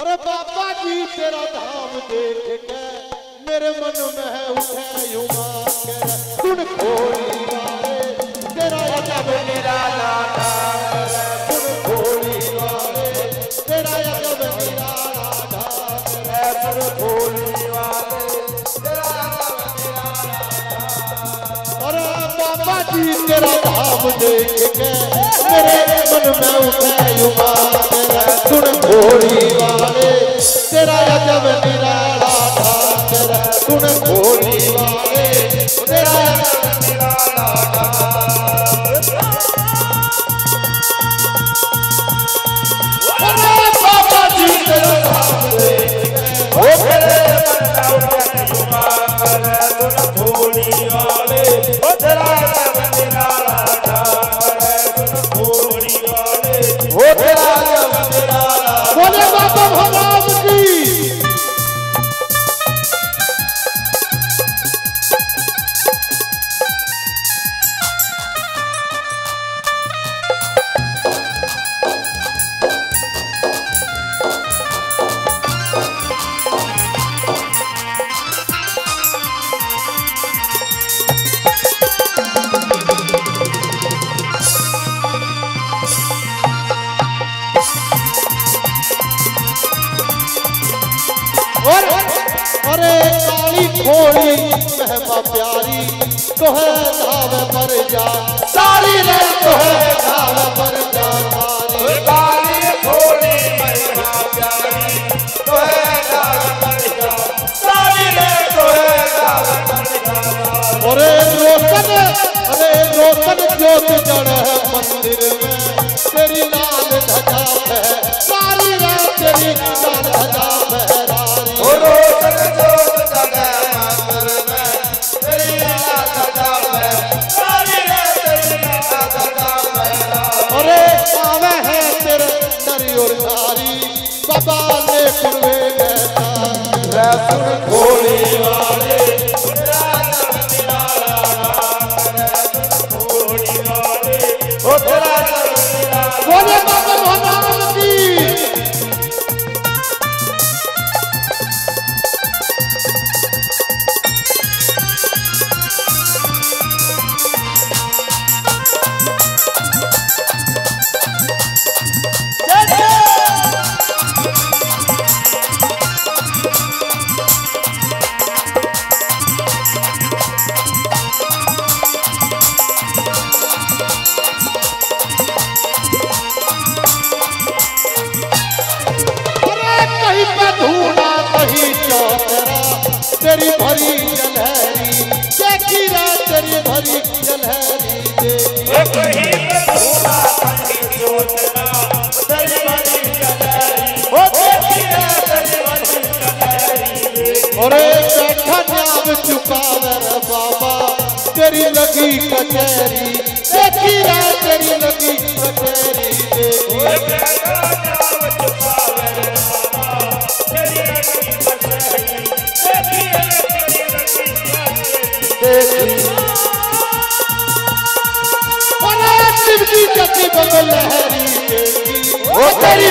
अरे बाबा जी तेरा धाम देख के मेरे मन में उठे उमंग सुन खोली वाले तेरा अजब निराला ढंग सुन खोली वाले तेरा अजब निराला ढंग सुन खोली वाले तेरा अजब निराला ढंग। अरे बाबा जी तेरा धाम देख के मेरे मन में उठे उमंग सुन खोली वाले तेरा अजब निराला ढंग सुन खोली वाले तेरा अजब निराला ढंग। अरे बाबा जी तेरा धाम देख के मेरे मन में उठे उमंग सुन खोली वाले तेरा अजब निराला ढंग सुन खोली वाले तेरा अजब निराला। बोले बाबा भगवान की। अरे काली खोड़ी महमा प्यारी तो है धाम पर जा सारी रे तो है धाम पर जा सारी काली खोड़ी महमा प्यारी तो है धाम पर जा सारी रे तो है धाम पर जा। अरे रोशन ज्योत जड़ है मंदिर में तेरी लाल ध्वजा है सारी रे तेरी लाल ध्वजा फहरारी। रोशन ज्योत जड़ है मंदिर में तेरी लाल ध्वजा फहरारी रे तेरी लाल ध्वजा फहरारी। अरे आवे है तेरे नरी और नारी बाबा ने कुर्वे कहता सुन खोली वाले तेरा अजब निराला ढंग खोली वाले ओ तेरा अजब निराला। बोले बाबा भगवान की। तेरी भरी जलहरी देखी रे तेरी भरी जलहरी देखी अरे बैठा नाम चुकावे रे बाबा तेरी लगी कचहरी देखी रे तेरी लगी कचहरी शिवजी जति बगल लहरी वो तेरी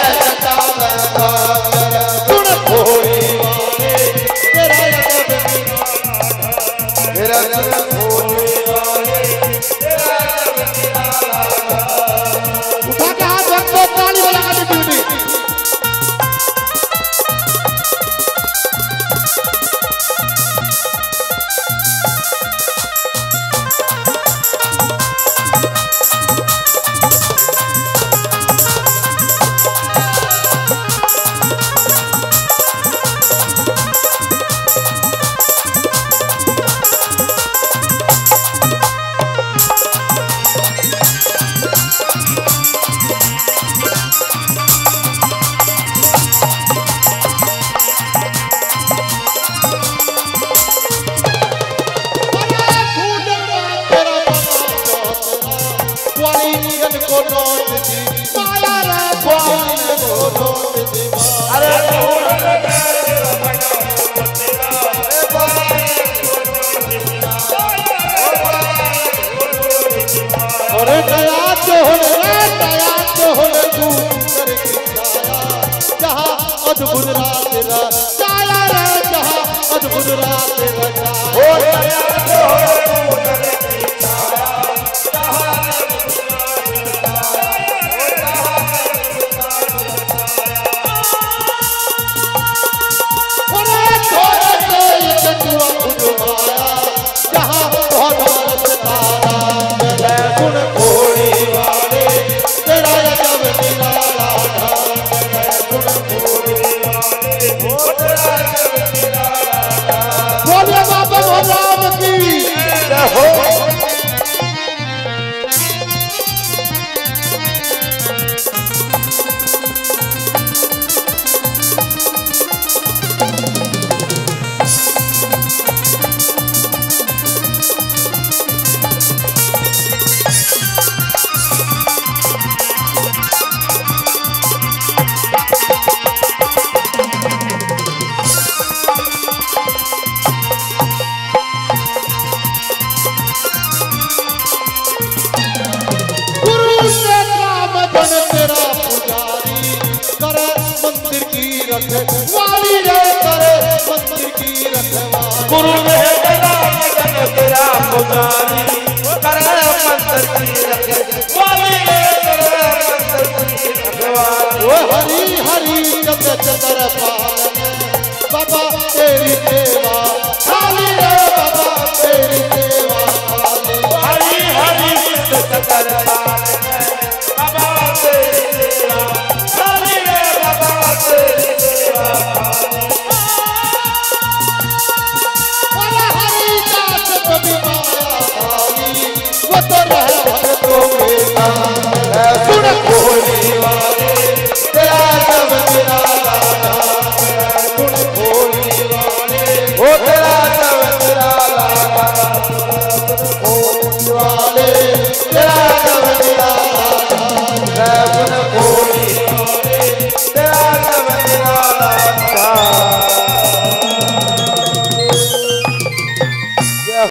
सुन खोली वाले तेरा अजब तेरा अजब खोली वाले तेरा अजब निराला। उठा के हाथ रखो ताली वाला का ड्यूटी। अद्भुत रात रचाया रे जहाँ अद्भुत रात रचाया वाली रे करे मंदिर की रखवाली गुरु ने तेरा पुजारी करे मंदिर की रखवाली करे मंदिर की रखवाली ओ हरि हरि चंद्र चंद्र पार